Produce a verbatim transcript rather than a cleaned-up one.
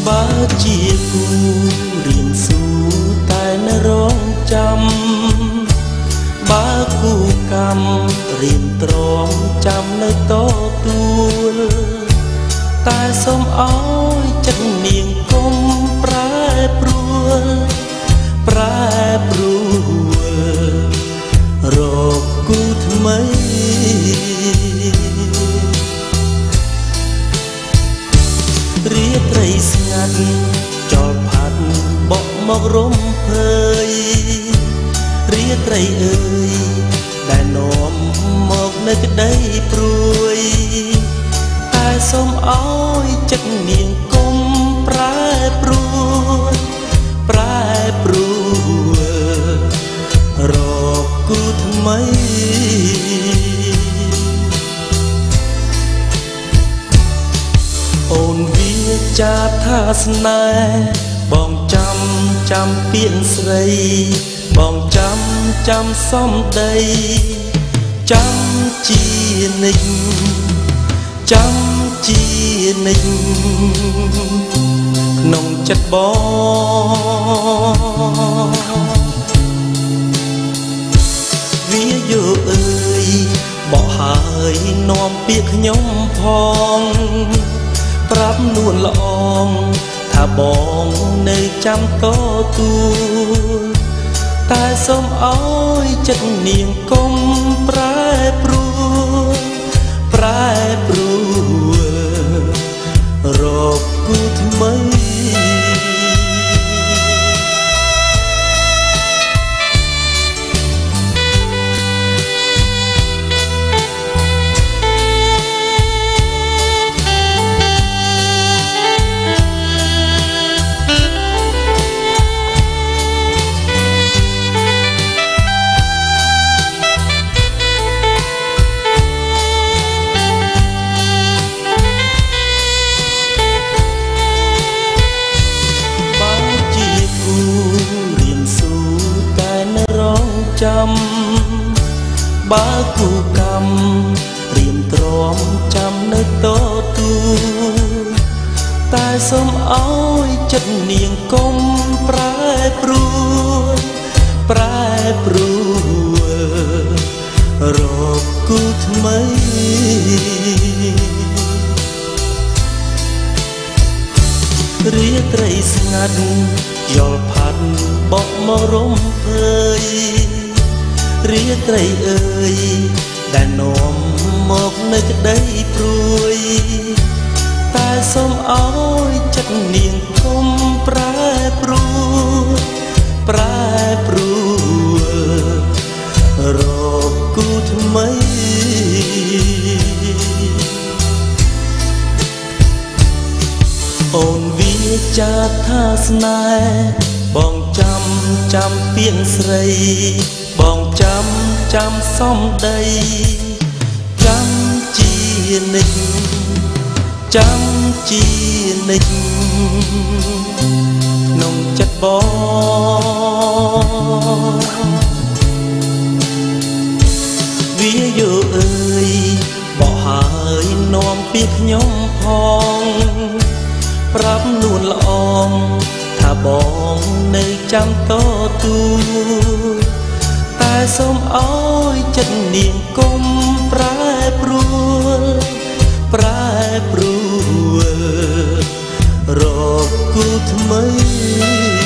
បើជាគូរៀនស៊ូតែនៅរងចាំបើគូកម្មរៀនទ្រាំចាំនៅតទួលតែសូមអោយចិត្តនាងកុំប្រែប្រួលប្រែប្រួលរកគូថ្មីរាត្រីស្ងាត់ចោលផាត់បក់មករំភើយរាត្រីអើយដែលនាំមកនៅក្តីព្រួយតែសូមអោយចិត្តនាងកុំប្រែប្រួលប្រែប្រួលរកគូថ្មីអូនវាចាថាស្នេហ៍បងចាំចាំពាក្យស្រីបងចាំចាំសំដីចាំជានិច្ចចាំជានិច្ចក្នុងចិត្តបងវាយោអើយបកហើយនាំពាក្យខ្ញុំផងប្រាប់នួនល្អងថាបងនៅចាំតទួលតែសូមអោយចិត្តនាងកុំប្រែប្រួលប្រែប្រួលរកគូថ្មីចាំបើគូកម្មរៀមទ្រាំចាំនៅតទួលតែសូមអោយចិត្តនាងកុំប្រែប្រួលប្រែប្រួលរកគូថ្មីរាត្រីស្ងាត់យល់ផាត់បក់មករំភើយរាត្រីអើយដែលនាំមកនៅក្តីព្រួយតែសូមអោយចិត្តនាងកុំប្រែប្រួលប្រែប្រួលរកគូថ្មីអូនវាចាថាស្នេហ៍បងចាំចាំពាក្យស្រីបងចាំចាំសំដីចាំជានិច្ចចាំជានិច្ចក្នុងចិត្តបងវាយោអើយបកហើយនាំពាក្យខ្ញុំផងប្រាប់នួនល្អងថាបងនៅចាំតទួលតែសូមអោយចិត្តនាងកុំប្រែប្រួលប្រែប្រួលរកគូថ្មី